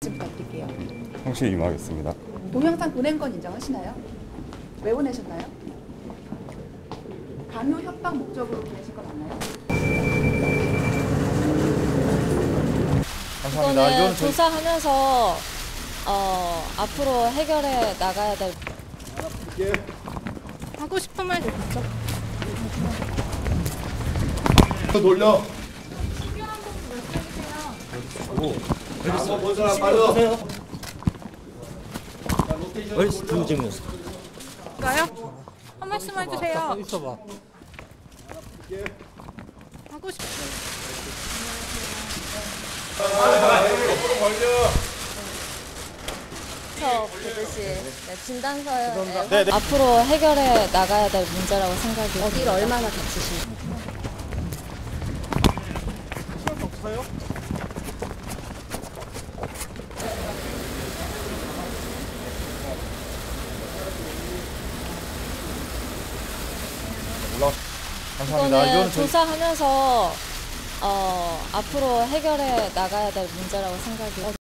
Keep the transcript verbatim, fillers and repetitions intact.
말씀 부탁드릴게요. 성실 임하겠습니다. 동영상 보낸 건 인정하시나요? 왜 보내셨나요? 강요 협박 목적으로 보내신 거 맞나요? 감사합니다. 이거는 저희- 조사하면서 어, 앞으로 해결해 나가야 될. 하고 싶은 말 있죠? 돌려. 가요? 한 말씀 해주세요. 있어봐. 하고 싶. 서 보듯이 네, 진단서에 앞으로 해결해 나가야 될 문제라고 생각이. 어디를 얼마나 다치신? 감사합니다. 이거는 이거는 저희- 조사하면서 어, 앞으로 해결해 나가야 될 문제라고 생각이.